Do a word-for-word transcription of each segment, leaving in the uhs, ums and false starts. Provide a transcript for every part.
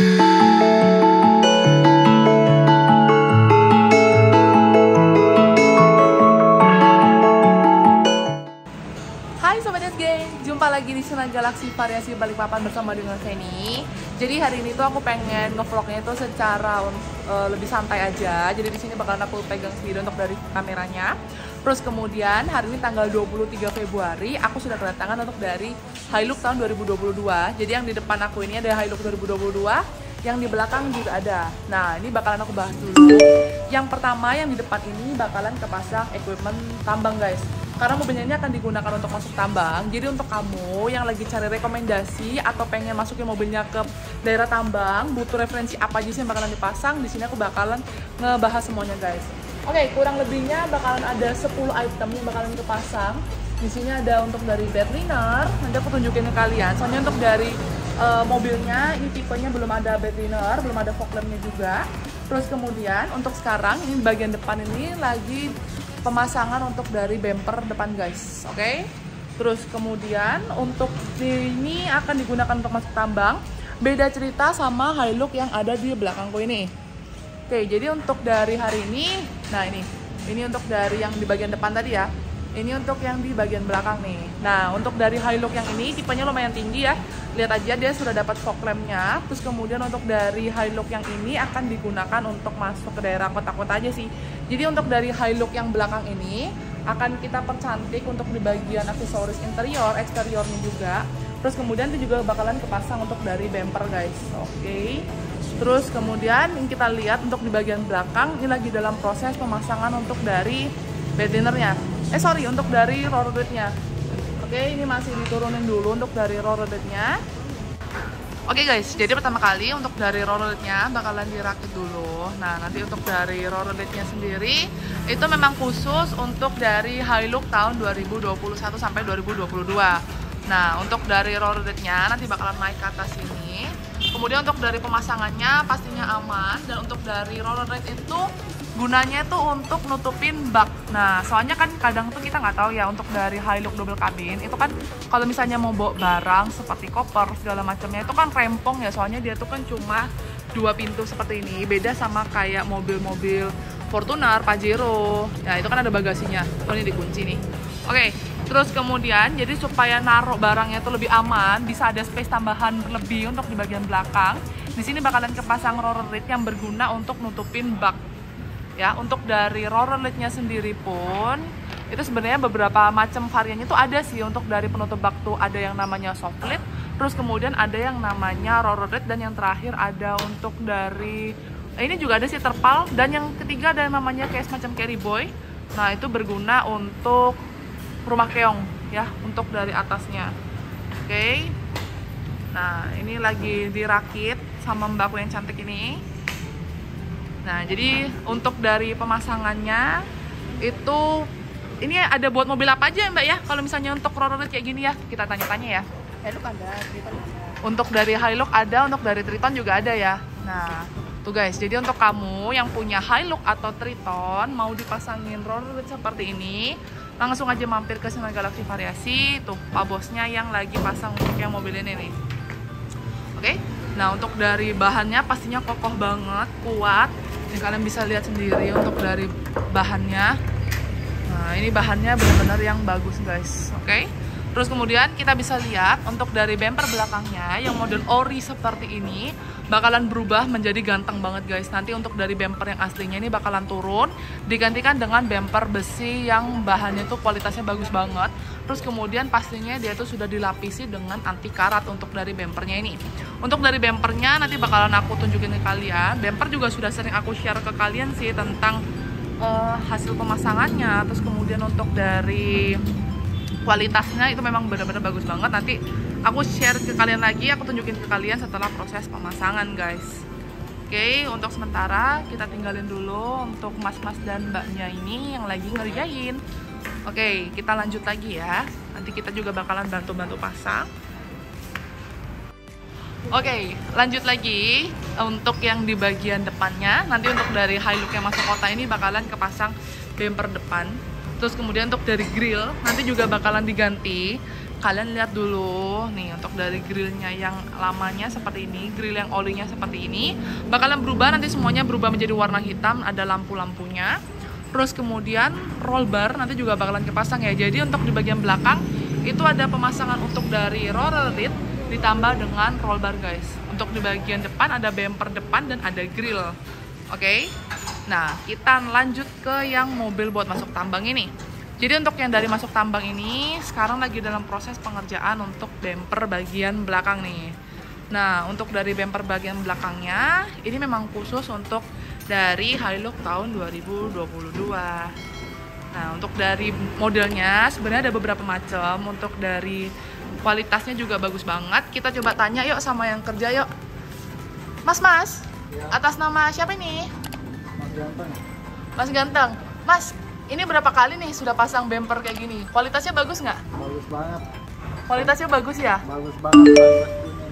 Jumpa lagi di channel Galaxy Variasi Balikpapan bersama dengan Feni. Jadi hari ini tuh aku pengen ngevlognya tuh secara uh, lebih santai aja. Jadi di sini bakalan aku pegang sendiri untuk dari kameranya. Terus kemudian hari ini tanggal dua puluh tiga Februari aku sudah kedatangan untuk dari Hilux tahun dua ribu dua puluh dua. Jadi yang di depan aku ini ada Hilux dua ribu dua puluh dua, yang di belakang juga ada. Nah, ini bakalan aku bahas dulu. Yang pertama yang di depan ini bakalan kepasang equipment tambang, guys. Karena mobilnya ini akan digunakan untuk masuk tambang. Jadi untuk kamu yang lagi cari rekomendasi atau pengen masukin mobilnya ke daerah tambang, butuh referensi apa aja sih yang bakalan dipasang, di sini aku bakalan ngebahas semuanya, guys. Oke, kurang lebihnya bakalan ada sepuluh item yang bakalan dipasang. Di sini ada untuk dari bed liner, nanti aku tunjukin ke kalian. Soalnya untuk dari uh, mobilnya ini tipenya belum ada bed liner, belum ada fog lampnya juga. Terus kemudian untuk sekarang ini bagian depan ini lagi pemasangan untuk dari bumper depan, guys. Oke, okay? Terus kemudian untuk ini akan digunakan untuk masuk tambang. Beda cerita sama Hilux yang ada di belakangku ini. Oke, okay, jadi untuk dari hari ini, nah ini ini untuk dari yang di bagian depan tadi ya. Ini untuk yang di bagian belakang nih. Nah, untuk dari Hilux yang ini tipenya lumayan tinggi ya. Lihat aja dia sudah dapat fog lampnya. Terus kemudian untuk dari Hilux yang ini akan digunakan untuk masuk ke daerah kota-kota aja sih. Jadi untuk dari Hilux yang belakang ini akan kita percantik untuk di bagian aksesoris interior, eksteriornya juga. Terus kemudian itu juga bakalan kepasang untuk dari bumper, guys. Oke. Okay. Terus kemudian yang kita lihat untuk di bagian belakang ini lagi dalam proses pemasangan untuk dari bed linernya. Eh sorry, untuk dari roller nya. Oke, okay, ini masih diturunin dulu untuk dari roller nya. Oke okay guys, jadi pertama kali untuk dari roller-nya bakalan dirakit dulu. Nah, nanti untuk dari roller-nya sendiri itu memang khusus untuk dari Hilux tahun dua ribu dua puluh satu sampai dua ribu dua puluh dua. Nah, untuk dari roller-nya nanti bakalan naik ke atas ini. Kemudian untuk dari pemasangannya pastinya aman, dan untuk dari roller itu gunanya itu untuk nutupin bak. Nah, soalnya kan kadang tuh kita nggak tahu ya untuk dari Hilux double cabin itu kan kalau misalnya mau bawa barang seperti koper segala macamnya itu kan rempong ya, soalnya dia tuh kan cuma dua pintu seperti ini. Beda sama kayak mobil-mobil Fortuner, Pajero. Ya, itu kan ada bagasinya. Oh, ini dikunci nih. Oke, terus kemudian jadi supaya naruh barangnya itu lebih aman, bisa ada space tambahan lebih untuk di bagian belakang. Di sini bakalan kepasang roller lid yang berguna untuk nutupin bak. Ya, untuk dari roller lid-nya sendiri pun itu sebenarnya beberapa macam variannya itu ada sih. Untuk dari penutup bak tuh ada yang namanya soft lid, terus kemudian ada yang namanya roller lid, dan yang terakhir ada untuk dari eh, ini juga ada sih terpal, dan yang ketiga ada yang namanya kayak semacam carry boy. Nah, itu berguna untuk rumah keong ya, untuk dari atasnya. Oke. Okay. Nah, ini lagi dirakit sama mbakku yang cantik ini. Nah, jadi untuk dari pemasangannya itu ini ada buat mobil apa aja Mbak ya? Kalau misalnya untuk roller kayak gini ya, kita tanya-tanya ya. Hilux ada, Triton ada. Untuk dari Hilux ada, untuk dari Triton juga ada ya. Nah, tuh guys, jadi untuk kamu yang punya Hilux atau Triton mau dipasangin roller seperti ini, langsung aja mampir ke channel Galaxy Variasi. Tuh, Pak Bosnya yang lagi pasang untuk yang mobil ini nih. Oke. Nah, untuk dari bahannya pastinya kokoh banget, kuat. Ini kalian bisa lihat sendiri untuk dari bahannya. Nah, ini bahannya benar-benar yang bagus, guys. Oke. Okay? Terus kemudian kita bisa lihat untuk dari bumper belakangnya yang model ori seperti ini bakalan berubah menjadi ganteng banget, guys. Nanti untuk dari bumper yang aslinya ini bakalan turun, digantikan dengan bumper besi yang bahannya tuh kualitasnya bagus banget. Terus kemudian pastinya dia tuh sudah dilapisi dengan anti karat untuk dari bumpernya ini. Untuk dari bumpernya nanti bakalan aku tunjukin ke kalian. Bumper juga sudah sering aku share ke kalian sih tentang uh, hasil pemasangannya. Terus kemudian untuk dari kualitasnya itu memang benar-benar bagus banget. Nanti aku share ke kalian lagi, aku tunjukin ke kalian setelah proses pemasangan, guys. Oke, untuk sementara kita tinggalin dulu untuk mas-mas dan mbaknya ini yang lagi ngerjain. Oke, kita lanjut lagi ya. Nanti kita juga bakalan bantu-bantu pasang. Oke, lanjut lagi untuk yang di bagian depannya. Nanti untuk dari Hilux yang masuk kota ini bakalan kepasang bumper depan. Terus kemudian untuk dari grill nanti juga bakalan diganti. kalian lihat dulu nih, untuk dari grillnya yang lamanya seperti ini, grill yang olinya seperti ini bakalan berubah, nanti semuanya berubah menjadi warna hitam, ada lampu-lampunya. Terus kemudian roll bar nanti juga bakalan kepasang ya. Jadi untuk di bagian belakang itu ada pemasangan untuk dari roller lid ditambah dengan roll bar guys. Untuk di bagian depan ada bumper depan dan ada grill. Oke, okay? Nah kita lanjut ke yang mobil buat masuk tambang ini. Jadi untuk yang dari masuk tambang ini sekarang lagi dalam proses pengerjaan untuk bumper bagian belakang nih. Nah untuk dari bumper bagian belakangnya ini memang khusus untuk dari Hilux tahun dua ribu dua puluh dua. Nah untuk dari modelnya sebenarnya ada beberapa macam. Untuk dari kualitasnya juga bagus banget. Kita coba tanya yuk sama yang kerja yuk. Mas mas, ya. Atas nama siapa ini? Mas Ganteng. Mas Ganteng. Mas, ini berapa kali nih sudah pasang bumper kayak gini? Kualitasnya bagus nggak? Bagus banget. Kualitasnya bagus ya? Bagus banget. Bagus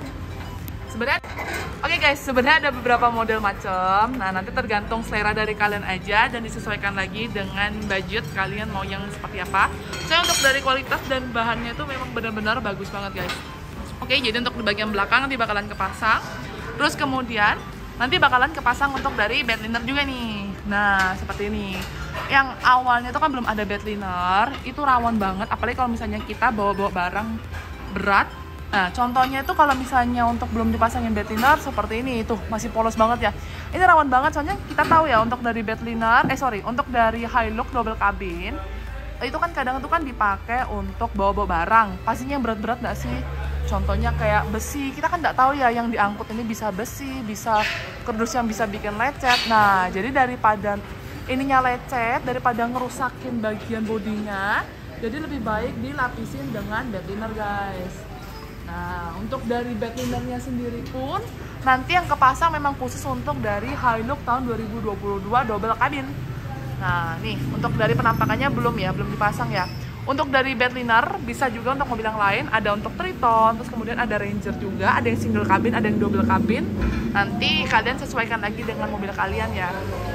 sebenarnya, oke okay guys, sebenarnya ada beberapa model macam. Nah nanti tergantung selera dari kalian aja dan disesuaikan lagi dengan budget kalian mau yang seperti apa. Saya untuk dari kualitas dan bahannya itu memang benar-benar bagus banget guys. Oke, okay, jadi untuk di bagian belakang nanti bakalan kepasang. Terus kemudian nanti bakalan kepasang untuk dari bed liner juga nih. Nah seperti ini. Yang awalnya itu kan belum ada bed liner, itu rawan banget. Apalagi kalau misalnya kita bawa-bawa barang berat. Nah, contohnya itu kalau misalnya untuk belum dipasangin bed liner seperti ini, tuh masih polos banget ya. Ini rawan banget soalnya kita tahu ya untuk dari bed liner, eh sorry, untuk dari Hilux double cabin itu kan kadang itu kan dipakai untuk bawa-bawa barang. Pastinya yang berat-berat nggak sih? Contohnya kayak besi, kita kan nggak tahu ya yang diangkut ini bisa besi, bisa kerdus yang bisa bikin lecet. Nah, jadi daripada ininya lecet, daripada ngerusakin bagian bodinya, jadi lebih baik dilapisin dengan bed liner guys. Nah, untuk dari bed linernya sendiri pun nanti yang kepasang memang khusus untuk dari Hilux tahun dua ribu dua puluh dua double cabin. Nah, nih untuk dari penampakannya belum ya, belum dipasang ya. Untuk dari bed liner bisa juga untuk mobil yang lain, ada untuk Triton, terus kemudian ada Ranger juga, ada yang single cabin, ada yang double cabin. Nanti kalian sesuaikan lagi dengan mobil kalian ya.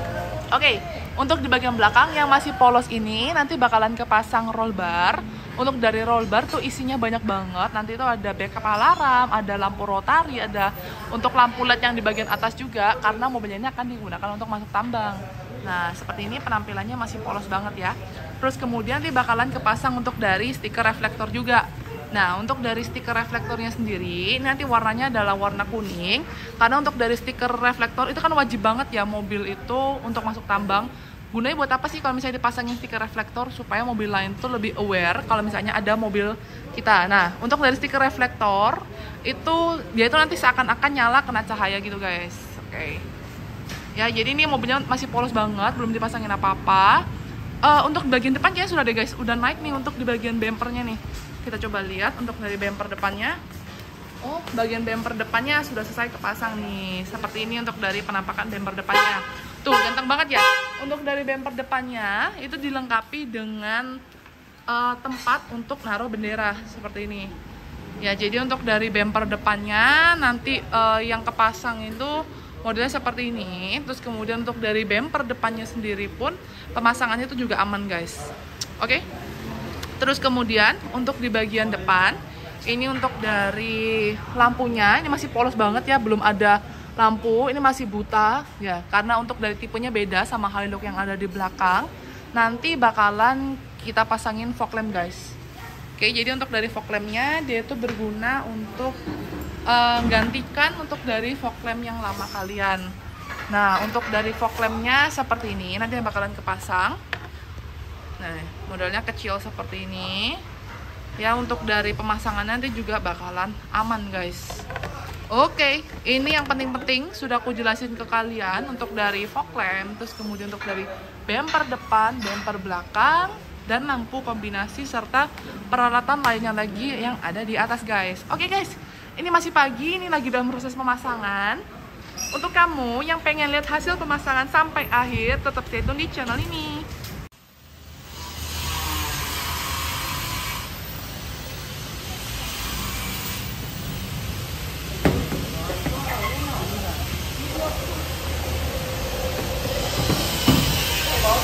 Oke, untuk di bagian belakang yang masih polos ini nanti bakalan kepasang roll bar. Untuk dari roll bar tuh isinya banyak banget. Nanti itu ada backup alarm, ada lampu rotari, ada untuk lampu L E D yang di bagian atas juga, karena mobilnya ini akan digunakan untuk masuk tambang. Nah, seperti ini penampilannya masih polos banget ya. Terus kemudian nanti bakalan kepasang untuk dari stiker reflektor juga. Nah, untuk dari stiker reflektornya sendiri, nanti warnanya adalah warna kuning. Karena untuk dari stiker reflektor itu kan wajib banget ya mobil itu untuk masuk tambang. Gunanya buat apa sih kalau misalnya dipasangin stiker reflektor? Supaya mobil lain tuh lebih aware kalau misalnya ada mobil kita. Nah, untuk dari stiker reflektor itu dia itu nanti seakan-akan nyala kena cahaya gitu guys. Oke. Okay. Ya, jadi ini mobilnya masih polos banget, belum dipasangin apa-apa. Uh, untuk bagian depan kayaknya sudah deh guys, udah naik nih untuk di bagian bumpernya nih. Kita coba lihat untuk dari bumper depannya. Oh, bagian bumper depannya sudah selesai kepasang nih. Seperti ini untuk dari penampakan bumper depannya. Tuh, ganteng banget ya. Untuk dari bumper depannya itu dilengkapi dengan uh, tempat untuk naruh bendera seperti ini. Ya, jadi untuk dari bumper depannya nanti uh, yang kepasang itu modelnya seperti ini. Terus kemudian untuk dari bumper depannya sendiri pun pemasangannya itu juga aman guys. Oke. Okay? Terus kemudian untuk di bagian depan ini untuk dari lampunya ini masih polos banget ya, belum ada lampu, ini masih buta ya, karena untuk dari tipenya beda sama Hilux yang ada di belakang. Nanti bakalan kita pasangin fog lamp guys. Oke, jadi untuk dari fog lampnya dia itu berguna untuk uh, gantikan untuk dari fog lamp yang lama kalian. Nah, untuk dari fog lampnya seperti ini, nanti bakalan kepasang. Nah, modelnya kecil seperti ini. Ya, untuk dari pemasangan nanti juga bakalan aman guys. Oke, ini yang penting-penting sudah aku jelasin ke kalian untuk dari fog lamp, terus kemudian untuk dari bumper depan, bumper belakang, dan lampu kombinasi serta peralatan lainnya lagi yang ada di atas guys. Oke guys, ini masih pagi, ini lagi dalam proses pemasangan. Untuk kamu yang pengen lihat hasil pemasangan sampai akhir, tetap stay tune di channel ini.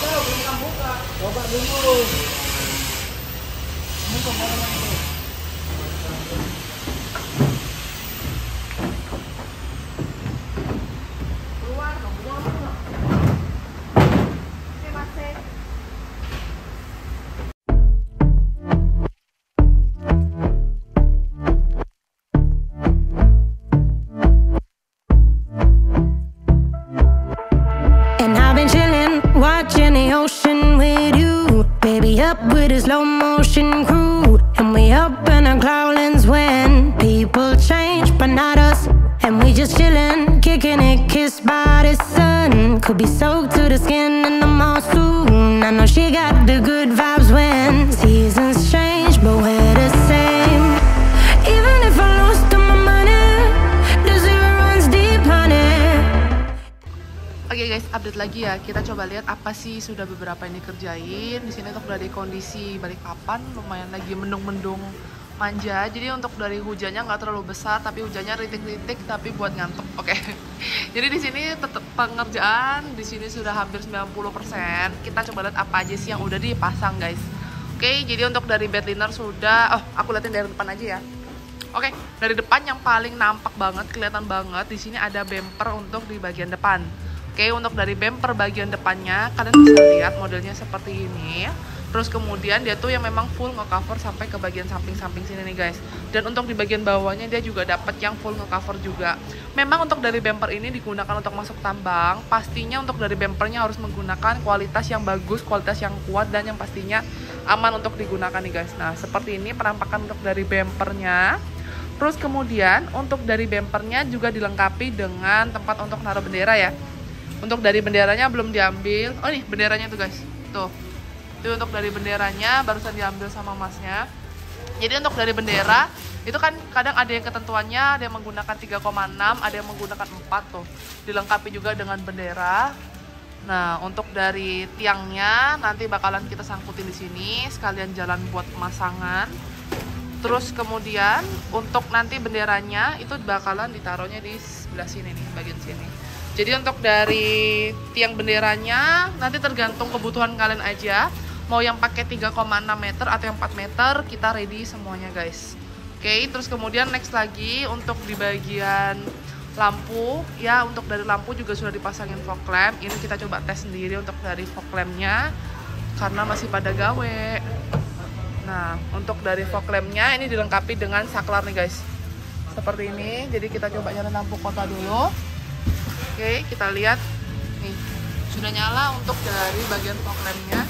Coba dulu. Ini kemana itu? up with a slow motion crew, and we up in our growlings when people change, but not us. And we just chillin', kicking it, kissed by the sun. Could be soaked to the skin in the mall soon. I know she got the good vibes when seasons change, but we're the same. Even if I lost all my money, the zero runs deep, honey. Oke guys, update lagi ya. Kita coba lihat apa sih sudah beberapa yang dikerjain. Di sini untuk dari kondisi Balikpapan lumayan lagi mendung-mendung manja. Jadi untuk dari hujannya nggak terlalu besar, tapi hujannya ritik-ritik tapi buat ngantuk. Oke. Jadi di sini tetap pengerjaan di sini sudah hampir sembilan puluh persen. Kita coba lihat apa aja sih yang udah dipasang, guys. Oke, jadi untuk dari bed liner sudah, oh, aku liatin dari depan aja ya. Oke, dari depan yang paling nampak banget, kelihatan banget di sini ada bumper untuk di bagian depan. Oke, untuk dari bumper bagian depannya kalian bisa lihat modelnya seperti ini. Terus kemudian dia tuh yang memang full nge-cover sampai ke bagian samping-samping sini nih guys. Dan untuk di bagian bawahnya dia juga dapat yang full nge-cover juga. Memang untuk dari bumper ini digunakan untuk masuk tambang. Pastinya untuk dari bumpernya harus menggunakan kualitas yang bagus, kualitas yang kuat, dan yang pastinya aman untuk digunakan nih guys. Nah, seperti ini penampakan untuk dari bumpernya. Terus kemudian untuk dari bumpernya juga dilengkapi dengan tempat untuk naruh bendera ya. Untuk dari benderanya belum diambil. Oh nih benderanya tuh guys. Tuh. Itu untuk dari benderanya barusan diambil sama masnya. Jadi untuk dari bendera itu kan kadang ada yang ketentuannya, ada yang menggunakan tiga koma enam, ada yang menggunakan empat tuh. Dilengkapi juga dengan bendera. Nah, untuk dari tiangnya nanti bakalan kita sangkutin di sini sekalian jalan buat pemasangan. Terus kemudian untuk nanti benderanya itu bakalan ditaruhnya di sebelah sini nih, bagian sini. Jadi untuk dari tiang benderanya nanti tergantung kebutuhan kalian aja. Mau yang pakai tiga koma enam meter atau yang empat meter, kita ready semuanya guys. Oke, terus kemudian next lagi untuk di bagian lampu. Ya, untuk dari lampu juga sudah dipasangin fog lamp. Ini kita coba tes sendiri untuk dari fog lampnya karena masih pada gawe. Nah, untuk dari fog lampnya ini dilengkapi dengan saklar nih guys. Seperti ini, jadi kita coba nyalain lampu kota dulu. Oke, kita lihat nih sudah nyala untuk dari bagian fog lampnya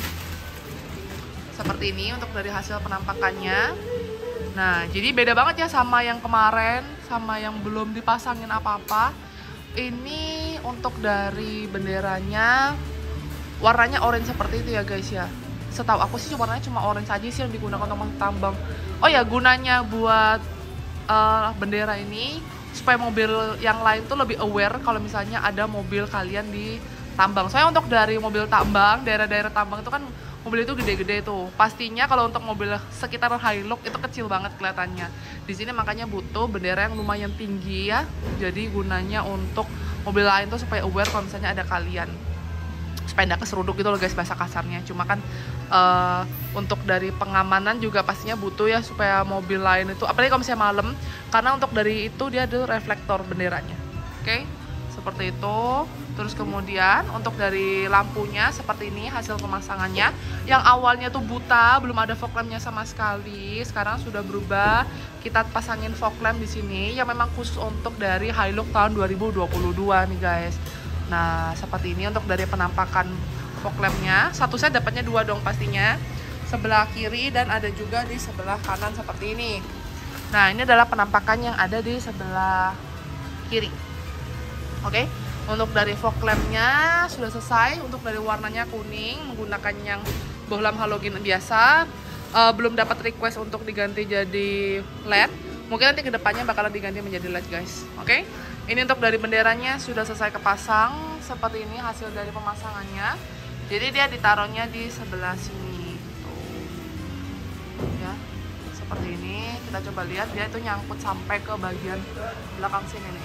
seperti ini untuk dari hasil penampakannya. Nah, jadi beda banget ya sama yang kemarin, sama yang belum dipasangin apa-apa. Ini untuk dari benderanya warnanya orange seperti itu ya guys ya. Setahu aku sih warnanya cuma orange aja sih yang digunakan untuk masuk tambang. Oh ya, gunanya buat uh, bendera ini supaya mobil yang lain tuh lebih aware kalau misalnya ada mobil kalian di tambang. Soalnya untuk dari mobil tambang, daerah-daerah tambang itu kan mobil itu gede-gede tuh. Pastinya kalau untuk mobil sekitar Hilux itu kecil banget kelihatannya. Di sini makanya butuh bendera yang lumayan tinggi ya. Jadi gunanya untuk mobil lain tuh supaya aware kalau misalnya ada kalian. Supaya nggak keseruduk gitu loh guys bahasa kasarnya. Cuma kan uh, untuk dari pengamanan juga pastinya butuh ya supaya mobil lain itu, apalagi kalau misalnya malam, karena untuk dari itu dia ada reflektor benderanya. Oke, okay? Seperti itu. Terus kemudian untuk dari lampunya seperti ini hasil pemasangannya. Yang awalnya tuh buta, belum ada fog lampnya sama sekali. Sekarang sudah berubah. Kita pasangin fog lamp di sini yang memang khusus untuk dari Hilux tahun dua ribu dua puluh dua nih guys. Nah, seperti ini untuk dari penampakan fog lampnya. Satu set dapatnya dua dong pastinya. Sebelah kiri dan ada juga di sebelah kanan seperti ini. Nah, ini adalah penampakan yang ada di sebelah kiri. Oke, okay? Untuk dari fog lampnya sudah selesai. Untuk dari warnanya kuning, menggunakan yang bohlam halogen biasa. uh, Belum dapat request untuk diganti jadi L E D. Mungkin nanti kedepannya bakalan diganti menjadi L E D guys. Oke, okay? Ini untuk dari benderanya sudah selesai kepasang. Seperti ini hasil dari pemasangannya. Jadi dia ditaruhnya di sebelah sini tuh. Ya, seperti ini. Kita coba lihat dia itu nyangkut sampai ke bagian belakang sini nih.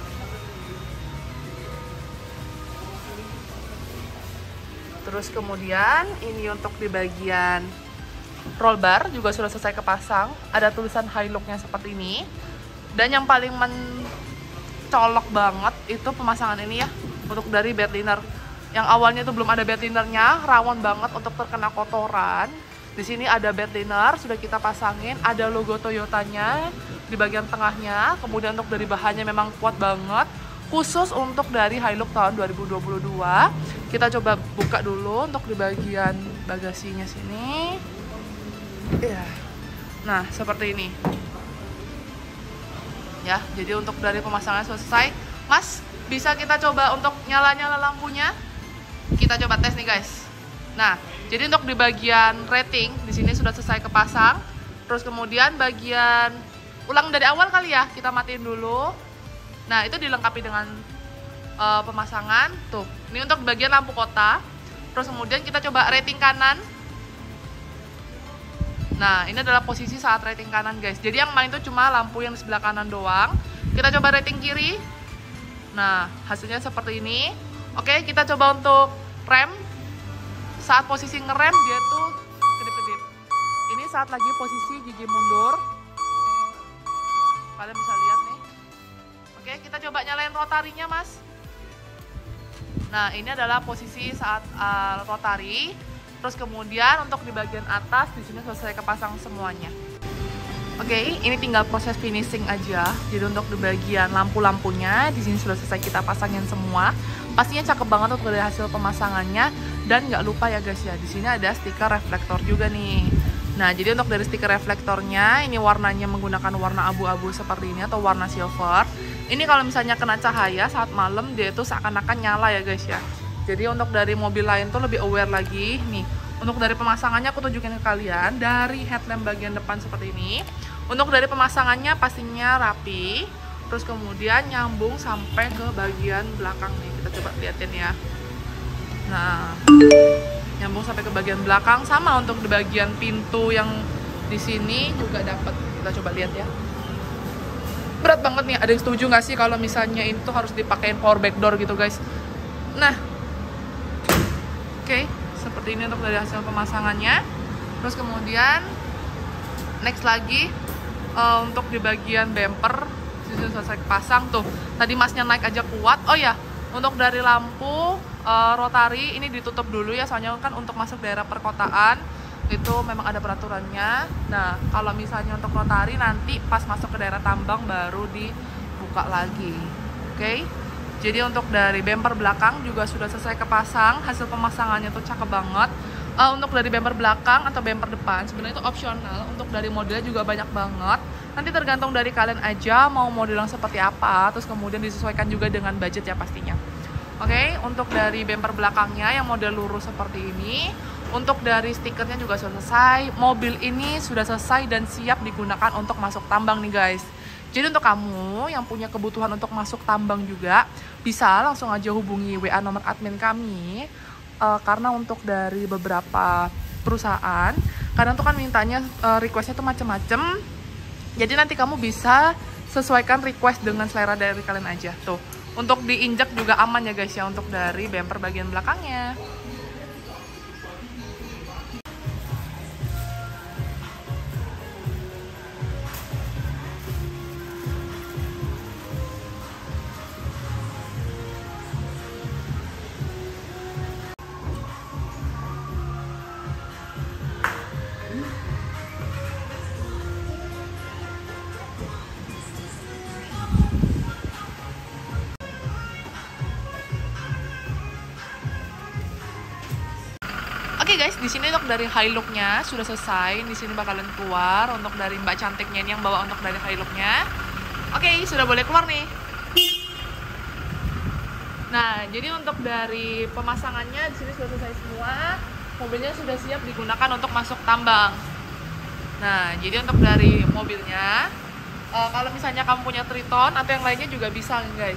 Terus kemudian ini untuk di bagian roll bar juga sudah selesai kepasang. Ada tulisan Hilux-nya seperti ini. Dan yang paling mencolok banget itu pemasangan ini ya, untuk dari bed liner. Yang awalnya itu belum ada bed linernya, rawan banget untuk terkena kotoran. Di sini ada bed liner, sudah kita pasangin. Ada logo Toyotanya di bagian tengahnya. Kemudian untuk dari bahannya memang kuat banget. Khusus untuk dari Hilux tahun dua ribu dua puluh dua. Kita coba buka dulu untuk di bagian bagasinya sini. Ya. Nah, seperti ini. Ya, jadi untuk dari pemasangan selesai. Mas, bisa kita coba untuk nyala-nyala lampunya? Kita coba tes nih, guys. Nah, jadi untuk di bagian rating di sini sudah selesai kepasang. Terus kemudian bagian ulang dari awal kali ya, kita matiin dulu. Nah, itu dilengkapi dengan uh, pemasangan. Tuh, ini untuk bagian lampu kota. Terus kemudian kita coba rating kanan. Nah, ini adalah posisi saat rating kanan, guys. Jadi yang main itu cuma lampu yang di sebelah kanan doang. Kita coba rating kiri. Nah, hasilnya seperti ini. Oke, kita coba untuk rem. Saat posisi ngerem dia tuh kedip-kedip. Ini saat lagi posisi gigi mundur. Kalian bisa lihat nih. Oke, kita coba nyalain rotarinya, Mas. Nah, ini adalah posisi saat uh, rotari. Terus kemudian untuk di bagian atas di sini selesai kepasang semuanya. Oke, ini tinggal proses finishing aja. Jadi untuk di bagian lampu-lampunya di sini sudah selesai kita pasangin semua. Pastinya cakep banget untuk dari hasil pemasangannya. Dan nggak lupa ya guys ya, di sini ada stiker reflektor juga nih. Nah, jadi untuk dari stiker reflektornya ini warnanya menggunakan warna abu-abu seperti ini atau warna silver. Ini kalau misalnya kena cahaya saat malam dia itu seakan-akan nyala ya guys ya. Jadi untuk dari mobil lain tuh lebih aware lagi nih. Untuk dari pemasangannya aku tunjukin ke kalian dari headlamp bagian depan seperti ini. Untuk dari pemasangannya pastinya rapi. Terus kemudian nyambung sampai ke bagian belakang nih. Kita coba liatin ya. Nah, nyambung sampai ke bagian belakang. Sama untuk di bagian pintu yang di sini juga dapat. Kita coba lihat ya. Berat banget nih. Ada yang setuju nggak sih kalau misalnya itu harus dipakein power back door gitu guys? Nah, oke, okay, seperti ini untuk dari hasil pemasangannya. Terus kemudian next lagi uh, untuk di bagian bumper sudah selesai pasang tuh. Tadi masnya naik aja kuat. Oh ya, untuk dari lampu uh, rotari ini ditutup dulu ya, soalnya kan untuk masuk daerah perkotaan itu memang ada peraturannya. Nah, kalau misalnya untuk rotari nanti pas masuk ke daerah tambang baru dibuka lagi. Oke. Okay? Jadi untuk dari bumper belakang juga sudah selesai kepasang. Hasil pemasangannya tuh cakep banget. Uh, untuk dari bumper belakang atau bumper depan sebenarnya itu opsional. Untuk dari modelnya juga banyak banget. Nanti tergantung dari kalian aja mau model yang seperti apa. Terus kemudian disesuaikan juga dengan budget ya pastinya. Oke, okay? Untuk dari bumper belakangnya yang model lurus seperti ini. Untuk dari stikernya juga sudah selesai. Mobil ini sudah selesai dan siap digunakan untuk masuk tambang nih guys. Jadi untuk kamu yang punya kebutuhan untuk masuk tambang juga, bisa langsung aja hubungi W A nomor admin kami. Uh, karena untuk dari beberapa perusahaan, kadang tuh kan mintanya uh, requestnya tuh macem-macem. Jadi nanti kamu bisa sesuaikan request dengan selera dari kalian aja. Tuh, untuk diinjak juga aman ya guys ya untuk dari bumper bagian belakangnya. Oke okay guys, di sini untuk dari high look-nya sudah selesai. Di sini bakalan keluar untuk dari Mbak cantiknya ini yang bawa untuk dari high look-nya. Oke, okay, sudah boleh keluar nih. Nah, jadi untuk dari pemasangannya di sini sudah selesai semua. Mobilnya sudah siap digunakan untuk masuk tambang. Nah, jadi untuk dari mobilnya, uh, kalau misalnya kamu punya Triton atau yang lainnya juga bisa guys.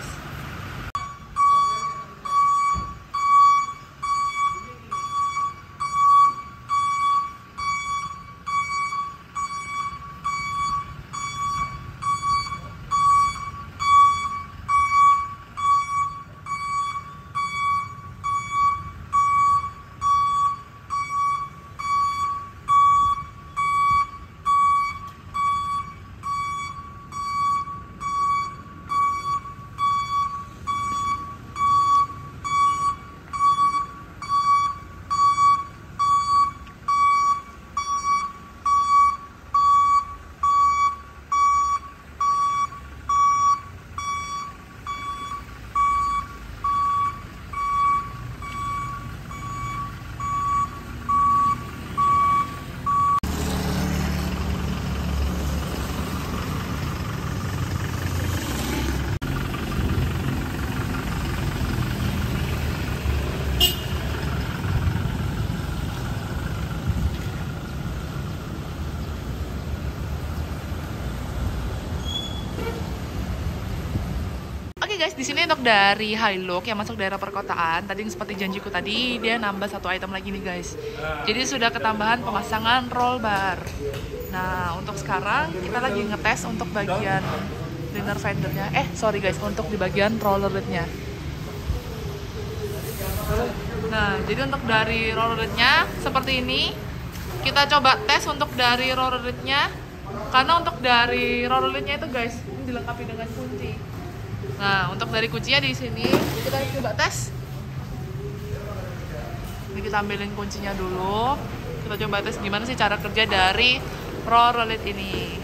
guys, di sini untuk dari Hilux yang masuk daerah perkotaan, tadi yang seperti janjiku tadi, dia nambah satu item lagi nih guys. Jadi sudah ketambahan pemasangan roll bar. Nah, untuk sekarang kita lagi ngetes untuk bagian liner fendernya. Eh, sorry guys, untuk di bagian roller lid-nya. Nah, jadi untuk dari roller lid-nya seperti ini. Kita coba tes untuk dari roller lid-nya. Karena untuk dari roller lid-nya itu guys, ini dilengkapi dengan kunci. Nah, untuk dari kuncinya di sini kita coba tes. Ini kita ambilin kuncinya dulu. Kita coba tes gimana sih cara kerja dari roller lid ini.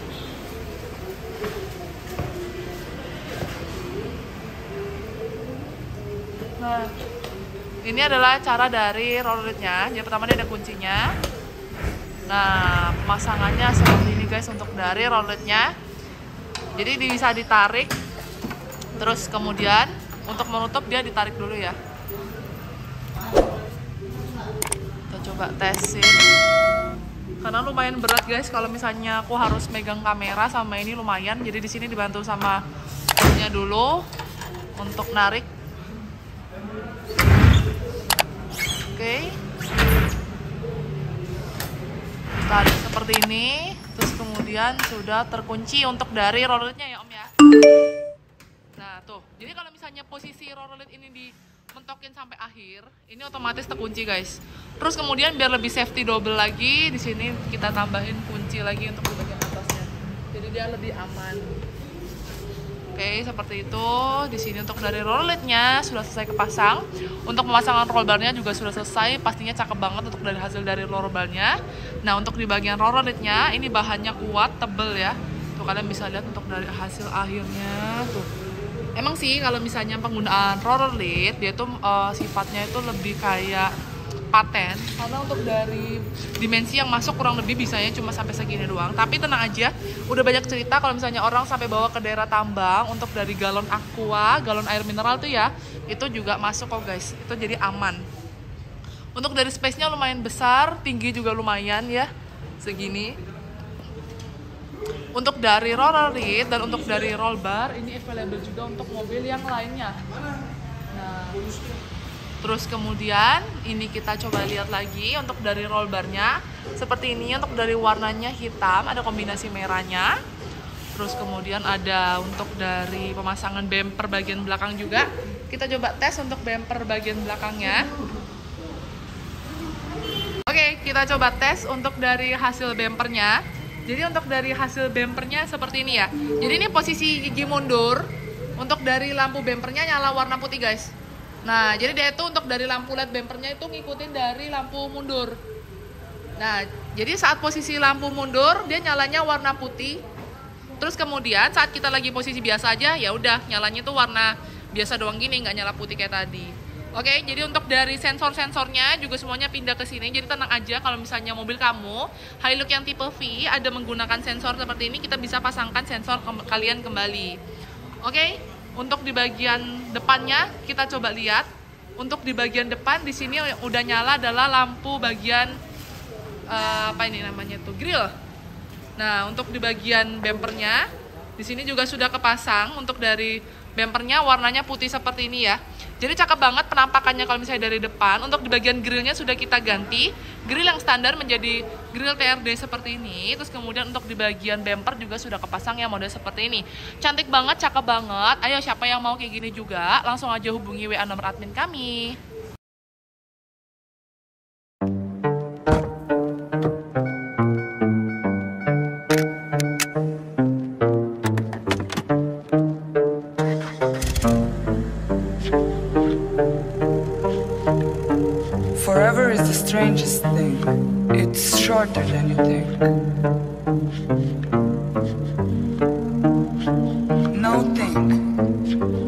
Nah, ini adalah cara dari roller lid-nya. Jadi pertama dia ada kuncinya. Nah, pemasangannya seperti ini guys untuk dari roller lid-nya. Jadi bisa ditarik. Terus kemudian untuk menutup dia ditarik dulu ya. Kita coba tesin. Karena lumayan berat guys kalau misalnya aku harus megang kamera sama ini lumayan. Jadi di sini dibantu sama nya dulu untuk narik. Oke. Tarik seperti ini. Terus kemudian sudah terkunci untuk dari roller-nya ya Om ya. Nah tuh, jadi kalau misalnya posisi roller lid ini dimentokin sampai akhir, ini otomatis terkunci guys. Terus kemudian biar lebih safety double lagi, di sini kita tambahin kunci lagi untuk di bagian atasnya. Jadi dia lebih aman. Oke, seperti itu. Di sini untuk dari roller lid-nya sudah selesai kepasang. Untuk pemasangan roll bar-nya juga sudah selesai. Pastinya cakep banget untuk dari hasil dari roll bar-nya. Nah, untuk di bagian roller lid-nya ini bahannya kuat, tebel ya. Tuh kalian bisa lihat untuk dari hasil akhirnya tuh. Emang sih kalau misalnya penggunaan roller lid dia tuh uh, sifatnya itu lebih kayak paten karena untuk dari dimensi yang masuk kurang lebih bisanya cuma sampai segini doang. Tapi tenang aja, udah banyak cerita kalau misalnya orang sampai bawa ke daerah tambang untuk dari galon aqua, galon air mineral tuh ya, itu juga masuk kok guys. Itu jadi aman. Untuk dari space-nya lumayan besar, tinggi juga lumayan ya, segini. Untuk dari roller lid dan untuk dari roll bar ini available juga untuk mobil yang lainnya. Nah, terus kemudian ini kita coba lihat lagi untuk dari roll barnya seperti ini. Untuk dari warnanya hitam, ada kombinasi merahnya. Terus kemudian ada untuk dari pemasangan bumper bagian belakang juga. Kita coba tes untuk bumper bagian belakangnya. Oke, kita coba tes untuk dari hasil bumpernya. Jadi untuk dari hasil bumpernya seperti ini ya. Jadi ini posisi gigi mundur. Untuk dari lampu bumpernya nyala warna putih guys. Nah, jadi dia itu untuk dari lampu L E D bumpernya itu ngikutin dari lampu mundur. Nah, jadi saat posisi lampu mundur dia nyalanya warna putih. Terus kemudian saat kita lagi posisi biasa aja ya udah nyalanya tuh warna biasa doang gini, nggak nyala putih kayak tadi. Oke, jadi untuk dari sensor-sensornya juga semuanya pindah ke sini. Jadi tenang aja kalau misalnya mobil kamu Hilux yang tipe V ada menggunakan sensor seperti ini, kita bisa pasangkan sensor ke kalian kembali. Oke, untuk di bagian depannya kita coba lihat. Untuk di bagian depan di sini udah nyala adalah lampu bagian uh, apa ini namanya tuh grill. Nah, untuk di bagian bumpernya di sini juga sudah kepasang untuk dari bumpernya warnanya putih seperti ini ya. Jadi cakep banget penampakannya kalau misalnya dari depan. Untuk di bagian grillnya sudah kita ganti grill yang standar menjadi grill T R D seperti ini. Terus kemudian untuk di bagian bumper juga sudah kepasang ya model seperti ini. Cantik banget, cakep banget. Ayo siapa yang mau kayak gini juga langsung aja hubungi W A nomor admin kami. Forever is the strangest thing. It's shorter than you think. No think.